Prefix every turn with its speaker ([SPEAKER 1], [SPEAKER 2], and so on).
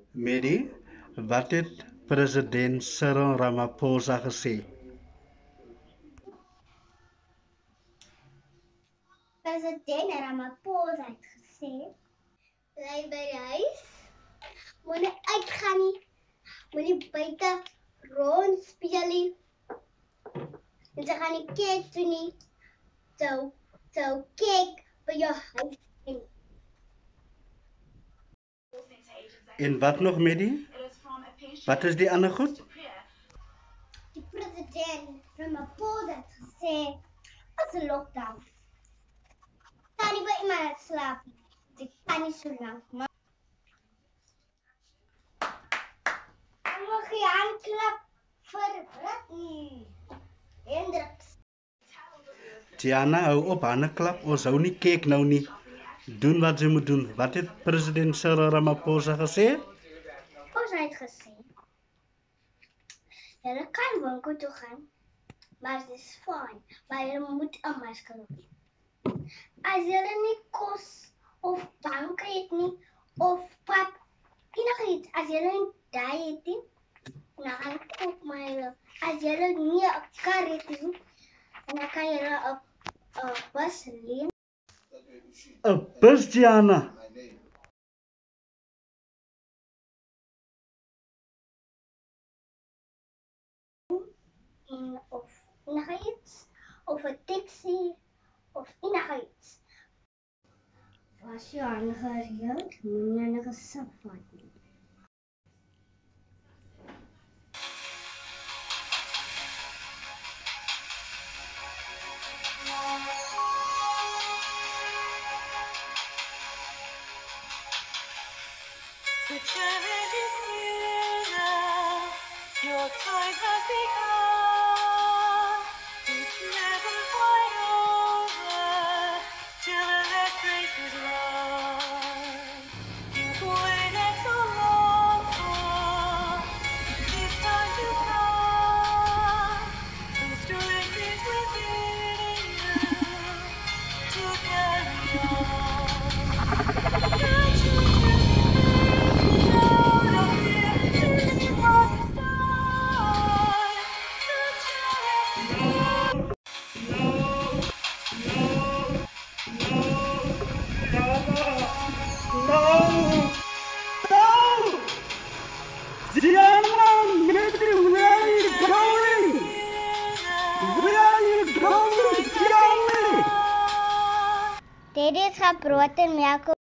[SPEAKER 1] Mary, wat het president Cyril Ramaphosa gesê?
[SPEAKER 2] President Ramaphosa het gesê, bly by die huis, moenie uitgaan nie, moenie buite rond speel nie, en sy gaan nie kyk toe nie, so kyk by jou huis in.
[SPEAKER 1] En wat nog, Mary? Wat is die ander goed?
[SPEAKER 2] Die president Ramaphosa het gesê, as 'n lockdown, kan nie by iemand slaap nie, dit kan nie so lank, maar ek wil geen handklap vir Britney Hendricks.
[SPEAKER 1] Tiana, hou op hande klap, ons hou nie kyk nou nie. Doen wat jy moet doen. Wat het president Cyril Ramaphosa gesê?
[SPEAKER 2] Ons het gesê, julle kan winkel toe gaan, maar dit is fyn, maar julle moet 'n masker op. As julle nie kos of bank het nie, of pap, enigiets, as julle nie daai het nie, dan gaan koop maar julle. As julle nie 'n kar het nie, dan kan julle 'n bus leen.
[SPEAKER 1] 'n Bus, Tiana.
[SPEAKER 2] Of enigiets, of 'n taxi, of enigiets. Was jou hande gereeld, moenie enige sap vat nie.
[SPEAKER 3] The challenge is here now. Your time has begun. It's never quite over till the last race is run. You've waited so long for this time to come. The strength is within you to carry on. The children.
[SPEAKER 2] Dit is gebrood en melk.